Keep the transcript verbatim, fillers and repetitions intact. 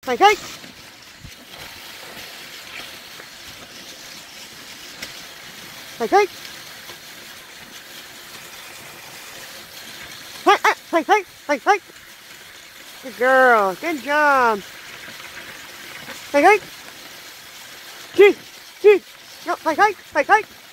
Hey, hey. Hey, hey. Hey, hey, hey, hey, hey. Good girl. Good job. Hey, hey. Gee, gee. No, hey, hey, hey, hey.